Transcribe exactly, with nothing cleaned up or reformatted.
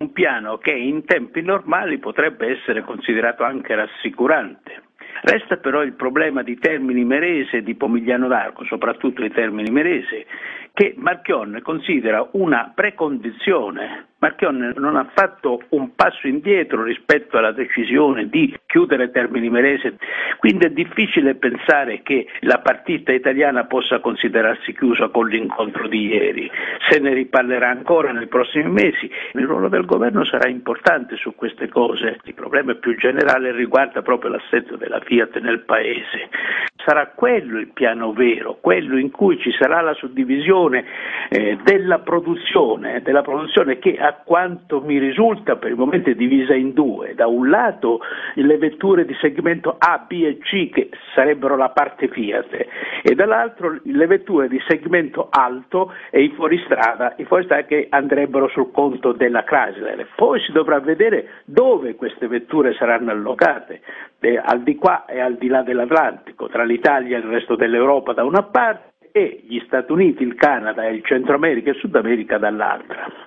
un piano che in tempi normali potrebbe essere considerato anche rassicurante. Resta però il problema di Termini Imerese e di Pomigliano d'Arco, soprattutto di Termini Imerese, che Marchionne considera una precondizione. Marchionne non ha fatto un passo indietro rispetto alla decisione di chiudere Termini Imerese, quindi è difficile pensare che la partita italiana possa considerarsi chiusa con l'incontro di ieri. Se ne riparlerà ancora nei prossimi mesi, il ruolo del governo sarà importante su queste cose. Il problema più generale riguarda proprio l'assetto della Fiat nel paese. Sarà quello il piano vero, quello in cui ci sarà la suddivisione eh, della produzione, della produzione che a quanto mi risulta per il momento è divisa in due. Da un lato le vetture di segmento A, B e C che sarebbero la parte Fiat e dall'altro le vetture di segmento alto e i fuoristrada, i fuoristrada che andrebbero sul conto della Chrysler. Poi si dovrà vedere dove queste vetture saranno allocate, eh, al di qua e al di là dell'Atlantico, tra l'Italia e il resto dell'Europa da una parte e gli Stati Uniti, il Canada, il Centro America e il Sud America dall'altra.